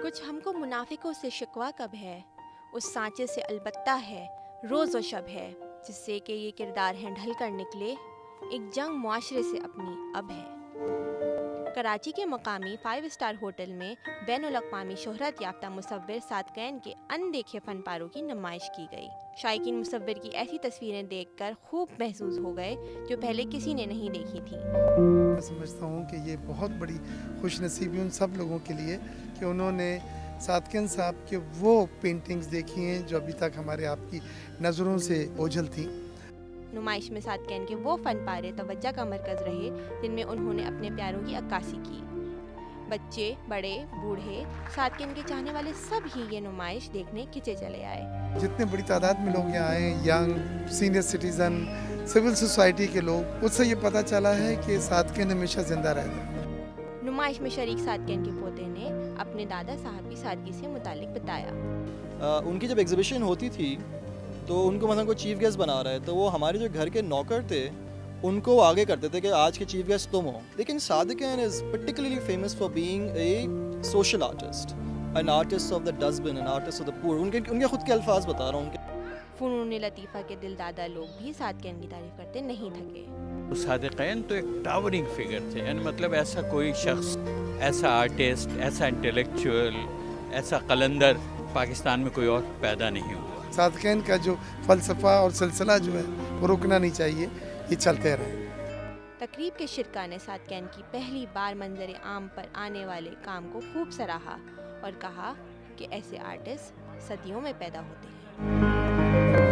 कुछ हमको मुनाफिकों से शिकवा कब है, उस सांचे से अलबत्ता है रोज़ व शब है, जिससे कि ये किरदार हैं ढल कर निकले, एक जंग मुआशरे से अपनी अब है। कराची के मकामी 5 स्टार होटल में बैनुल-अक़वामी शोहरत याफ्ता मुसव्विर सादक़ैन के अनदेखे फ़नपारों की नुमाइश की गई। शायकीन मुसव्विर की ऐसी तस्वीरें देखकर खूब महसूस हो गए जो पहले किसी ने नहीं देखी थी। मैं समझता हूँ कि ये बहुत बड़ी खुशनसीबी उन सब लोगों के लिए कि उन्होंने सादक़ैन साहब के वो पेंटिंग्स देखी हैं जो अभी तक हमारे आपकी नज़रों से ओझल थी। नुमाइश में सादक़ैन के वो फ़न पारे तवज्जो का मरकज़ रहे जिनमें उन्होंने अपने प्यारों की अक्कासी की। बच्चे, बड़े, बूढ़े, सादक़ैन के चाहने वाले सब ही ये नुमाइश देखने खिंचे चले आए। जितने बड़ी तादाद में लोग यहाँ आए, young, senior citizen, civil society के लोग, उससे ये पता चला है कि सादक़ैन हमेशा ज़िंदा रहेगा। नुमाइश में शरीक सादक़ैन के पोते ने अपने दादा साहब की सादगी से मुतालिक बताया। उनकी जब एग्जीबिशन होती थी तो उनको मतलब कोई चीफ गेस्ट बना रहा है तो वो हमारे जो घर के नौकर थे उनको आगे करते थे कि आज के चीफ गेस्ट तुम हो। लेकिन Sadequain is particularly famous for being a social artist, an artist of the dustbin, an artist of the poor. उनके खुद के अल्फाज बता रहा हूँ उनके। फ़नून लतीफ़ा के दिलदादा लोग भी सादक़ैन की तारीफ़ करते नहीं थके। सादक़ैन तो एक टावरिंग फिगर थे, यानी मतलब ऐसा कोई शख्स, ऐसा आर्टिस्ट, ऐसा इंटेलेक्चुअल, ऐसा कलंदर पाकिस्तान में कोई और पैदा नहीं हुआ। सादक़ैन का जो फ़लसफ़ा और सिलसिला जो है वो रुकना नहीं चाहिए, ये चलते रहे। तकरीब के शिरका ने सादक़ैन की पहली बार मंजर आम पर आने वाले काम को खूब सराहा और कहा कि ऐसे आर्टिस्ट सदियों में पैदा होते हैं।